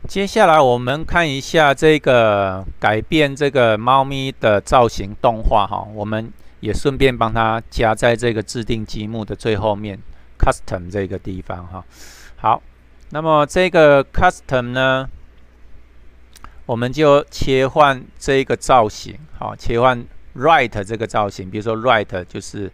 接下来我们看一下这个改变这个猫咪的造型动画哈，我们也顺便帮它加在这个制定积木的最后面 ，custom 这个地方哈。好，那么这个 custom 呢，我们就切换这个造型，好，切换 right 这个造型，比如说 right 就是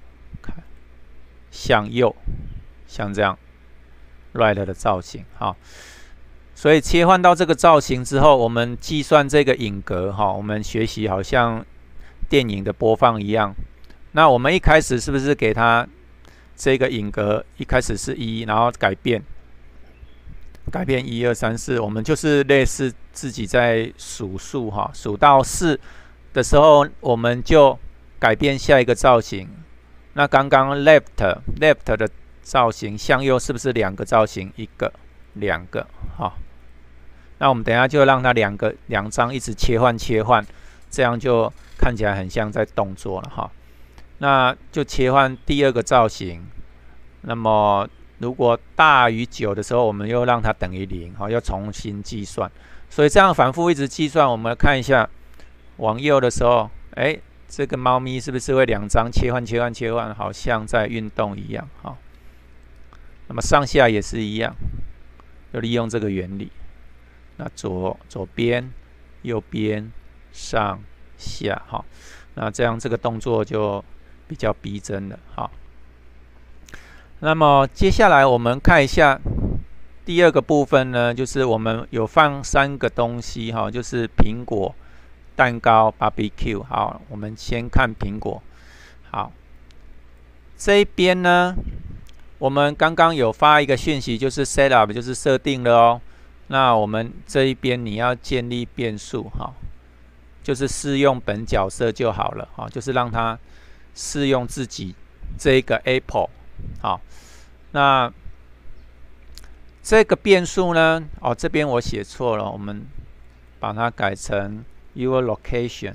向右，像这样 right 的造型，好。所以切换到这个造型之后，我们计算这个影格哈，我们学习好像电影的播放一样。那我们一开始是不是给它这个影格一开始是1，然后改变1、2、3、4，我们就是类似自己在数数哈，数到4的时候，我们就改变下一个造型。那刚刚 left 的造型向右是不是2个造型？1个、2个哈。那我们等一下就让它两张一直切换，这样就看起来很像在动作了哈。那就切换第2个造型。那么如果大于9的时候，我们又让它等于0，哈，要重新计算。所以这样反复一直计算，我们看一下往右的时候，这个猫咪是不是会2张切换，好像在运动一样哈。那么上下也是一样，就利用这个原理。那左边、右边、上下，好，那这样这个动作就比较逼真了，好。那么接下来我们看一下第2个部分呢，就是我们有放3个东西，哈，就是苹果、蛋糕、barbecue。好，我们先看苹果。好，这一边呢，我们刚刚有发一个讯息，就是 setup， 就是设定了哦。那我们这一边你要建立变数哈，就是适用本角色就好了哈，就是让它适用自己这个 Apple。好，那这个变数呢，这边我写错了，我们把它改成 your location，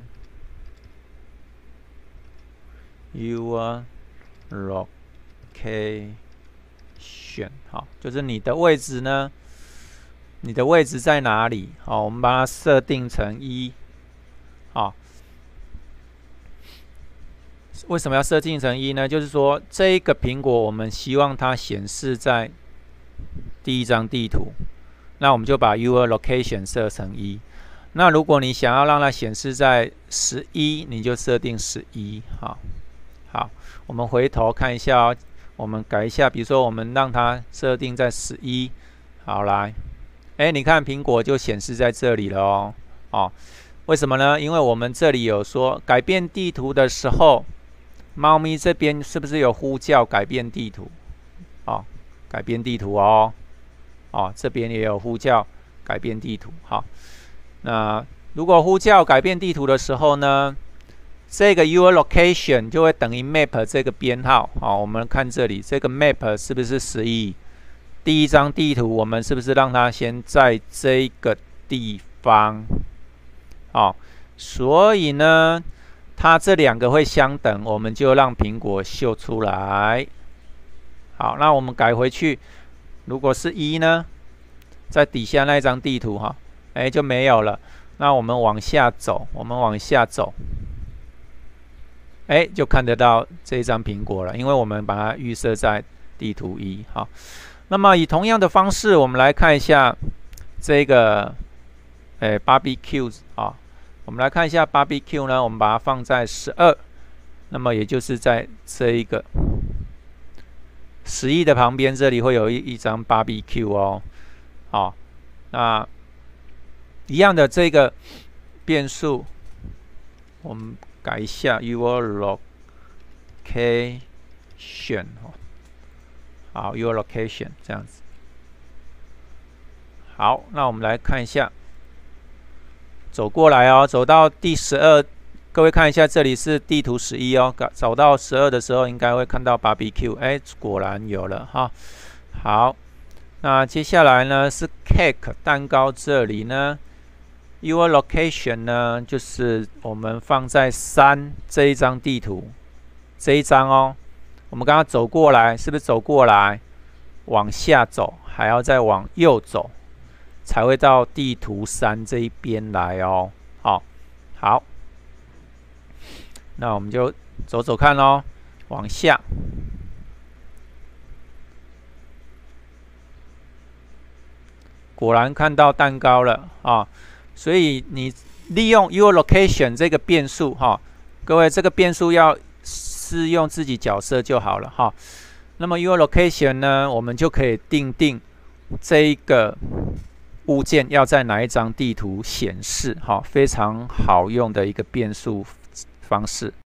好，就是你的位置呢。你的位置在哪里？好，我们把它设定成1。好，为什么要设定成1呢？就是说，这一个苹果我们希望它显示在第1张地图，那我们就把 your location 设成1。那如果你想要让它显示在11，你就设定11。好，我们回头看一下哦，我们改一下，比如说我们让它设定在11。好，来。你看苹果就显示在这里了哦。为什么呢？因为我们这里有说改变地图的时候，猫咪这边是不是有呼叫改变地图？改变地图哦。这边也有呼叫改变地图。好，那如果呼叫改变地图的时候呢，这个 your location 就会等于 map 这个编号。好，我们看这里，这个 map 是不是11？第1张地图，我们是不是让它先在这个地方？所以呢，它这2个会相等，我们就让苹果秀出来。好，那我们改回去，如果是1呢，在底下那一张地图哈，就没有了。那我们往下走，就看得到这一张苹果了，因为我们把它预设在地图1。好。那么以同样的方式，我们来看一下这个barbecue 啊。我们来看一下 barbecue 呢，我们把它放在12，那么也就是在这一个11的旁边，这里会有一张 barbecue 哦。好，那一样的这个变数，我们改一下 your location。好 ，your location 这样子。好，那我们来看一下，走过来哦，走到第12，各位看一下，这里是地图11哦。走到12的时候，应该会看到 barbecue， 果然有了哈。好，那接下来呢是 cake 蛋糕，这里呢 your location 呢就是我们放在3这一张地图，这一张哦。我们刚刚走过来，是不是走过来？往下走，还要再往右走。 才会到地图3这一边来哦。好，那我们就走走看咯，往下。果然看到蛋糕了啊！所以你利用 your location 这个变数哈，各位这个变数要是用自己角色就好了哈。那么 your location 呢，我们就可以定这一个物件要在哪一张地图显示哈，非常好用的一个变数方式。